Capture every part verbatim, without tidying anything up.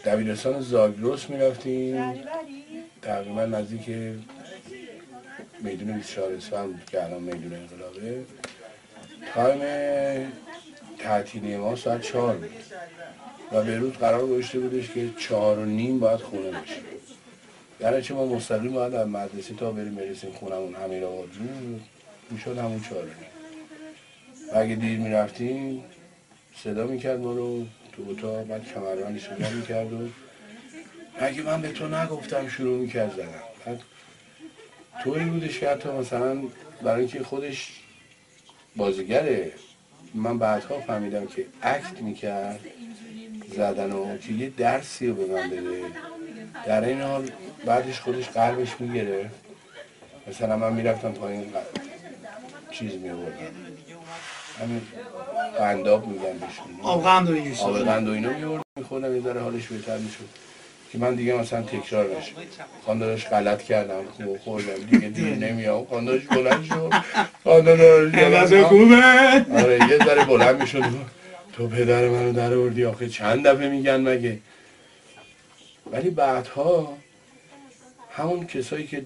دبیرستان زاگرس میرفتیم، تقریبا نزدیک میدون بیست و چهار اسفند بود که الان میدون انقلابه. تایم تعطیلی ما ساعت چهار بود و بیروت قرار گذاشته بودش که چهار و نیم باید خونه باشیم. یعنی چه ما مستقیم باید از مدرسه تا بریم برسیم خونمون امیرآباد بود، میشد همون چهار و نیم. و اگه دیر میرفتیم صدا میکرد ما رو تو اتاق، بعد کمربند صدا میکرد و اگه من به تو نگفتم شروع میکرد زدن. بعد طوری بودش که حتی مثلا برای اینکه خودش بازیگره، من بعدها فهمیدم که اکت میکرد زدن و که یه درسی رو به من بده، در این حال بعدش خودش قلبش میگیره. مثلا من میرفتم پایین چیز میوردم، همین قنداب میگن بهشون، آب قند و اینا آب قند و اینا میوردم میخوردم، یه ذره حالش بهتر میشد که من دیگه مثلا تکرار نشه. خانداداش غلط کردم خوب خوردم دیگه دیر نمیام. خانداداش بلند شد، خانداداش خوبه آره یه ذره بلند میشد، تو پدر منو در آوردی آخه چند دفعه میگن مگه. ولی بعدها همون کسایی که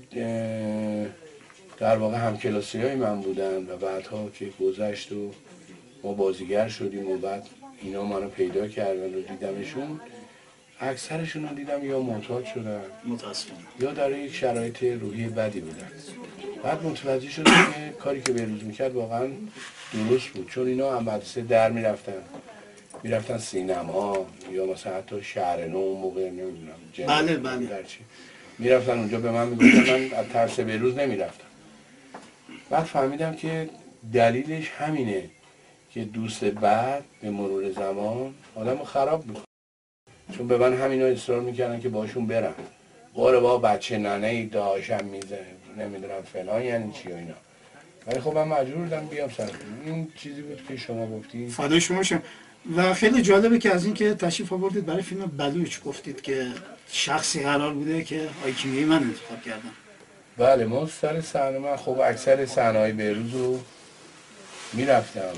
در واقع همکلاسی های من بودن و بعدها که گذشت و ما بازیگر شدیم و بعد اینا منو پیدا کردن و دیدمشون، اکثرشون رو دیدم یا معتاد شدن یا در یک شرایط روحی بدی بودن. بعد متوجه شدم که کاری که بهروز میکرد واقعا درست بود، چون اینا هم مدرسه در میرفتن میرفتن سینما یا مثلا حتی شهر نو اون موقع نمیدونم بله بله میرفتن اونجا. به من میگفتن، من از ترس بهروز نمیرفتم. بعد فهمیدم که دلیلش همینه که دوست بعد به مرور زمان آدمو خراب میکنه، چون به من همینا اصرار میکردن که باشون برم. باره با بچه ننه ای داشتم میزه نمیدونم فلان یعنی چی و اینا. ولی خب من مجبور بودم بیام سر. این چیزی بود که شما گفتید. فدای شما شم. و خیلی جالبه که از این که تشریف آوردید برای فیلم بلوچ گفتید که شخصی قرار بوده که آقای کیمیایی من انتخاب کردم. بله ما سر صحنه، من خب اکثر صحنه‌های بهروز رو میرفتم.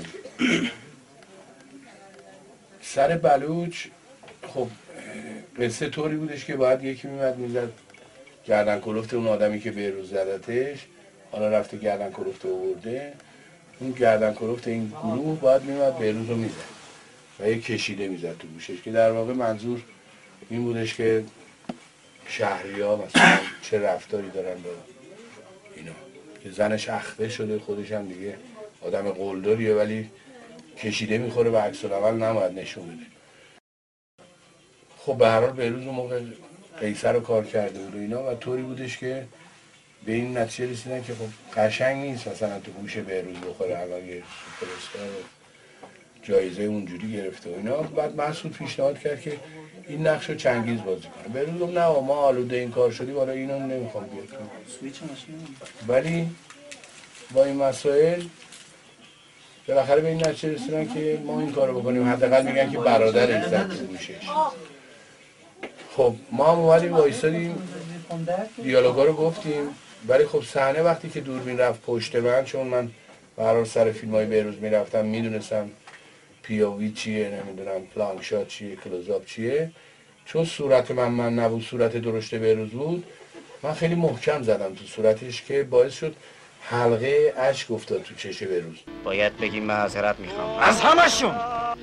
سر بلوچ خب قصه طوری بودش که باید یکی میمد میزد گردن کلفت اون آدمی که بهروز زدتش، حالا رفته گردن کلفت آورده، اون گردن کلفت این گروه باید میمد بهروز رو میزد و یک کشیده میزد تو گوشش، که در واقع منظور این بودش که شهریا مثلا چه رفتاری دارن با اینا، که زنش اخته شده، خودش هم دیگه آدم قلدریه ولی کشیده میخوره و عکس العمل نباید نشون بده. خب به هر حال بهروز اون موقع قیصر رو کار کرده بود و اینا و طوری بودش که به این نتیجه رسیدن که خب قشنگ نیست مثلا تو گوش بهروز بخوره، الان یه سوپر استار جایزه اونجوری گرفته و اینا. بعد مسعود پیشنهاد کرد که این نقش رو چنگیز بازی کنه. بهروز گفت نه ما آلوده این کار شدی، والا اینو نمیخوام بیاد کنم. ولی با این مسائل بالاخره به این نتیجه رسیدن که ما این کارو بکنیم، حداقل میگن که برادرش زد تو گوشش. خب ما هم اومدیم وایسادیم دیالوگا رو گفتیم، ولی خب صحنه وقتی که دوربین رفت پشت من، چون من به هر حال سر فیلم‌های بهروز میرفتم میدونستم پی او وی چیه، نمیدونم پلانک شات چیه، کلوزآپ چیه، چون صورت من من نبود، صورت درشت بهروز بود، من خیلی محکم زدم تو صورتش که باعث شد حلقه اشک افتاد تو چشه بهروز. باید بگی معذرت میخوام از همشون.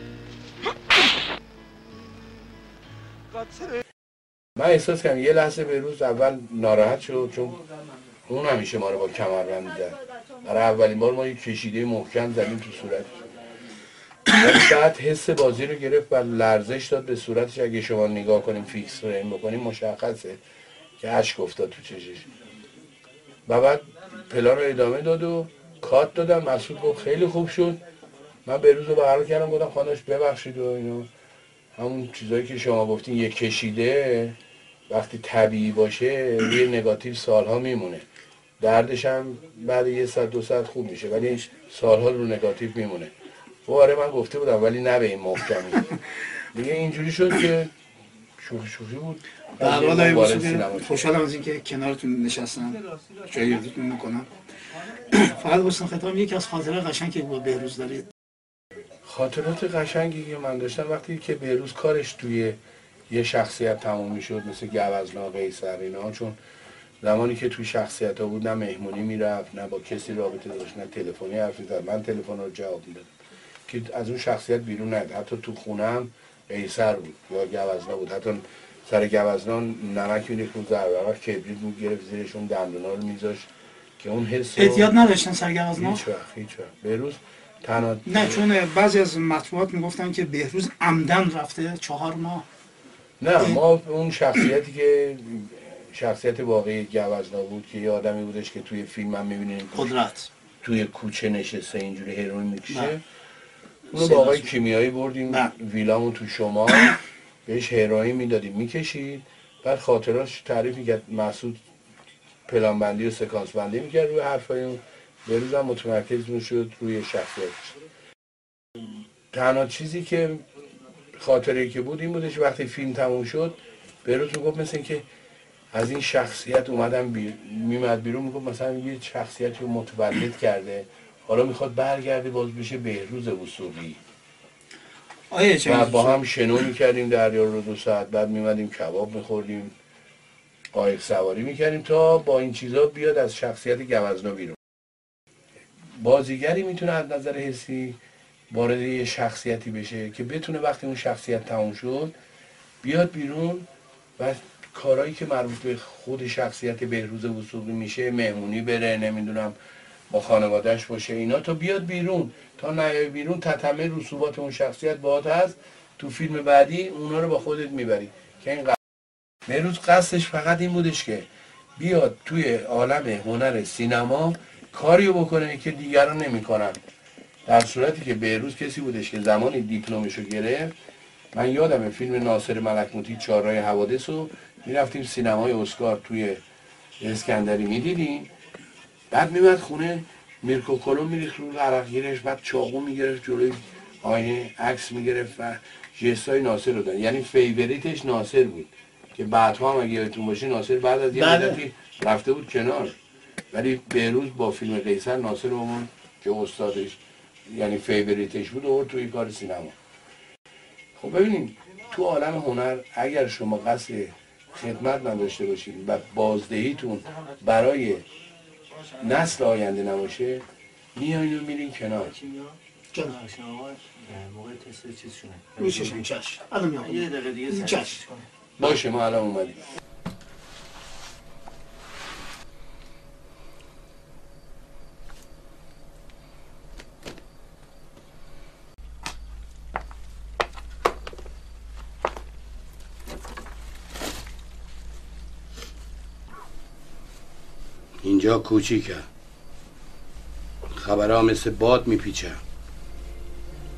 من احساس کردم یه لحظه بهروز اول ناراحت شد، چون اون همیشه ما رو با کمربند می‌زد. برای اولین بار ما یه کشیده محکم زدیم تو صورتش. بعد حس بازی رو گرفت و لرزش داد به صورتش. اگه شما نگاه کنیم فیکس فریم بکنیم مشخصه که اشک افتاد تو چشش. و بعد پلان رو ادامه داد و کات دادم. مسعود گفت خیلی خوب شد. من بهروز رو بغل کردم گفتم خانش ببخشید و اینا. همون چیزایی که شما گفتین یک کشیده وقتی طبیعی باشه روی نگاتیو سالها میمونه، دردش هم بعد یه ساعت دو ساعت خوب میشه ولی سالها رو نگاتیو میمونه. و آره من گفته بودم ولی نه به این محکمی. دیگه اینجوری شد که شوخی شوخی بود. در حال خوشحالم از اینکه کنارتون نشستم، جای یادتون میکنم. فقط حسن ختام یکی از خاطره قشنگی که با بهروز دارید. خاطرات قشنگی که من داشتم وقتی که بهروز کارش توی یه شخصیت تموم میشد مثل گوزنا، قیصر اینا، چون زمانی که توی شخصیت ها بود نه مهمونی میرفت نه با کسی رابطه داشت نه تلفنی حرف می‌زد. من تلفن رو جواب میدادم که از اون شخصیت بیرون نیاد. حتی تو خونم قیصر بود یا گوزنا بود، حتی سر گوزنا نمک می‌ریخت رو ضربه کبریت می‌گرفت زیرشون دندونا رو میذاشت که اون حس احتیاط نداشتن سر گوزنا؟ هیچ وقت هیچ وقت. بهروز تنها نه، چون بعضی از مطبوعات میگفتن که بهروز عمدن رفته چهار ماه. نه، ما اون شخصیتی که شخصیت واقعی گوزنا بود که یه آدمی بودش که توی فیلم هم می‌بینیم قدرت توی کوچه نشسته اینجوری هروئین میکشه، بله. اونو با آقای کیمیایی بردیم بله. ویلامون تو شمال، بهش هروئین میدادیم میکشید، بعد خاطراش تعریف میکرد، مسعود پلان بندی و سکانس بندی میکرد روی حرفای اون، بهروز هم متمرکز میشد روی شخصیتش. تنها چیزی که خاطره که بود این بودش وقتی فیلم تموم شد بهروز میگفت مثل این که از این شخصیت اومدم بیر... میمد بیرون، میگفت مثلا یه شخصیتی رو متولد کرده، حالا میخواد برگرده باز بشه بهروز وثوقی. و با هم شنو میکردیم دریا رو دو ساعت، بعد میمدیم کباب میخوردیم، قایق سواری میکردیم تا با این چیزا بیاد از شخصیت گوزنا بیرون. بازیگری میتونه از نظر حسی وارد یه شخصیتی بشه که بتونه وقتی اون شخصیت تموم شد بیاد بیرون و کارهایی که مربوط به خود شخصیت بهروز وثوقی میشه، مهمونی بره، نمیدونم با خانوادهش باشه اینا، تا بیاد بیرون، تا نیای بیرون تتمه رسوبات اون شخصیت باهات هست، تو فیلم بعدی اونا رو با خودت میبری که این قصد. بهروز قصدش فقط این بودش که بیاد توی عالم هنر سینما کاریو بکنه که دیگران نمیکنن. در صورتی که بهروز کسی بودش که زمانی دیپلمشو گرفت، من یادمه فیلم ناصر ملکموتی چهارراه حوادث رو میرفتیم سینمای اسکار توی اسکندری میدیدیم، بعد میمد خونه میرکوکولو میریخت رو عرقگیرش، بعد چاقو میگرفت جلوی آینه عکس میگرفت و ژستای ناصر رو داد. یعنی فیوریتش ناصر بود که بعدها هم اگه یادتون باشه ناصر بعد از یه مدتی رفته بود کنار، ولی بهروز با فیلم قیصر ناصر رو آورد که استادش یعنی فیوریتش بود آورد توی کار سینما. خب ببینید تو عالم هنر اگر شما قصد خدمت نداشته باشید و بازدهیتون برای نسل آینده نباشه، میایین و میرین کنار. جان موقع تست چیزشونه روششون چشم الان میام یه دقیقه دیگه چشم باشه ما الان اومدیم. اینجا کوچیکه، خبرها مثل باد میپیچه.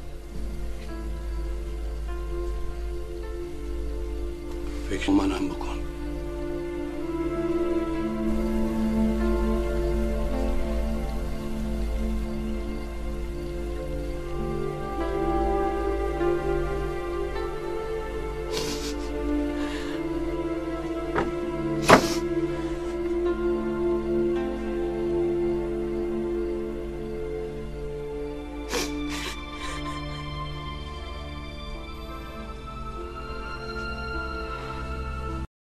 فکر منم بکن.